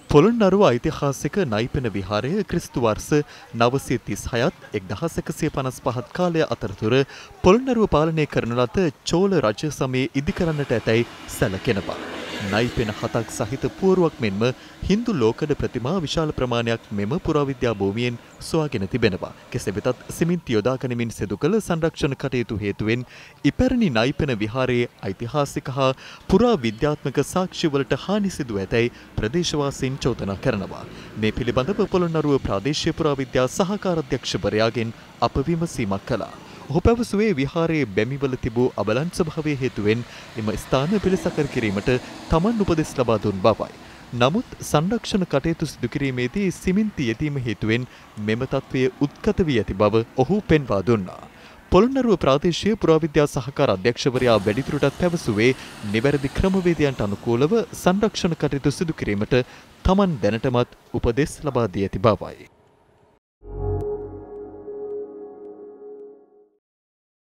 පොළොන්නරුව ඓතිහාසික නයිපෙන විහාරය ක්‍රිස්තු වර්ෂ 936ත් 1155ත් කාලය අතරතුර පොළොන්නරුව පාලනය කරන ලද චෝල රජ සමයේ ඉදිකරන්නට ඇතැයි සැලකෙනවා. නයිපෙන 7ක් සහිත පුවරුවක් මෙන්ම හින්දු ලෝකඩ ප්‍රතිමා විශාල ප්‍රමාණයක් මෙම පුරාවිද්‍යා භූමියෙන් සොයාගෙන තිබෙනවා. කෙසේ වෙතත් සිමෙන්ති යොදා ගනිමින් සිදු කළ සංරක්ෂණ කටයුතු හේතුවෙන් ඉපැරණි නයිපෙන විහාරයේ ඓතිහාසික හා පුරා විද්‍යාත්මක සාක්ෂිවලට හානි සිදු ඇතැයි ප්‍රදේශවාසීන් චෝදනා කරනවා. මේ පිළිබඳව පොළොන්නරුව ප්‍රාදේශීය පුරාවිද්‍යා සහකාර අධ්‍යක්ෂවරයාගෙන් අප විමසීමක් කළා. ඔහු පැවසුවේ විහාරයේ බැමිවල තිබූ අබලන් ස්වභාවය හේතුවෙන් එම ස්ථාන පිළිසකර කිරීමට තමන් උපදෙස් ලබා දුන් බවයි. නමුත් සංරක්ෂණ කටයුතු සිදු කිරීමේදී සිමෙන්ති යෙදීම හේතුවෙන් මෙම තත්ත්වය උත්කත වී ඇති බව ඔහු පෙන්වා දුන්නා. පොළොන්නරුව ප්‍රාදේශීය පුරාවිද්‍යා සහකාර අධ්‍යක්ෂවරයා වැඩිදුරටත් පැවසුවේ නිවැරදි ක්‍රමවේදයන්ට අනුකූලව සංරක්ෂණ කටයුතු සිදු කිරීමට තමන් දැනටමත් උපදෙස් ලබා දී ඇති බවයි.